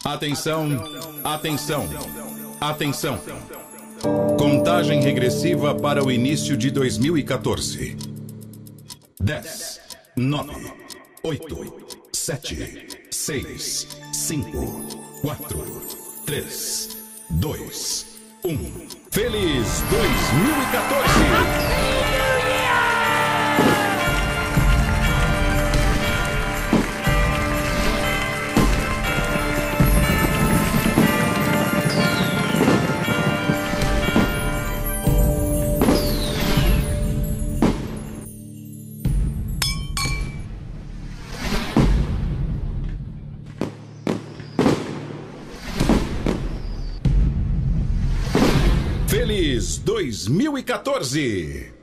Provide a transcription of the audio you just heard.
Atenção, atenção, atenção. Contagem regressiva para o início de 2014. 10, 9, 8, 7, 6, 5, 4, 3, 2, 1. Feliz 2014! Feliz 2014!